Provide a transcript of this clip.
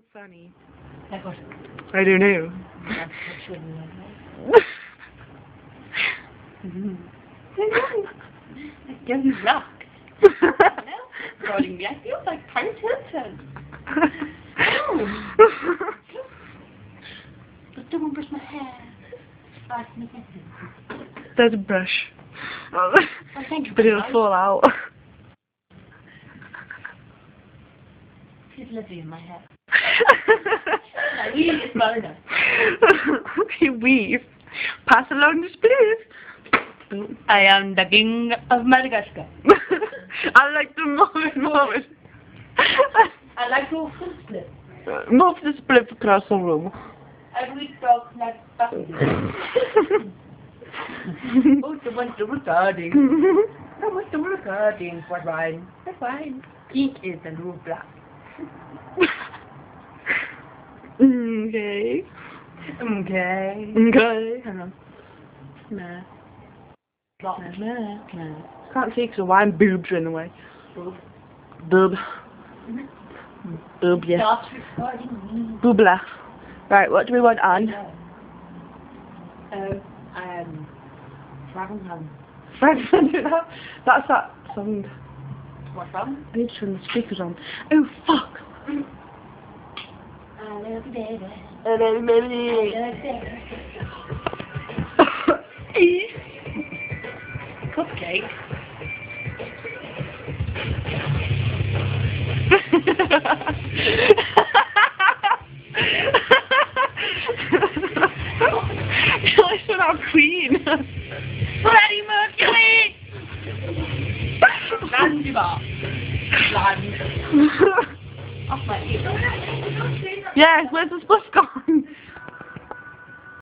funny? Like what? I don't know. It's getting rock. Rolling black feels like Paris Hilton. But don't brush my hair. There's a brush. Oh, thank you. But it'll fall out. It's lovely in my hair. I really is well enough. You weave. Pass along the split. I am the king of Madagascar. I like to move it. I like to split. Move the split across the room. And we talk like buses. Oh, the one to recording. I want the recording for wine. That's fine. Pink is the new black. Okay. Okay. Okay. Hang on. Nah. Can't see because the wine boobs are in the way. Boob. Boob. Boob, yeah. Stop recording. Boobla. Right, what do we want on? Fragenham. That's that song. What song? I need to turn the speakers on. Oh, fuck! I love you, baby. Oh, baby, baby. I love you. Cupcake. I should have Queen. Freddie Mercury! Zanzibar. Land. Off my ear. Yeah, where's the bus gone?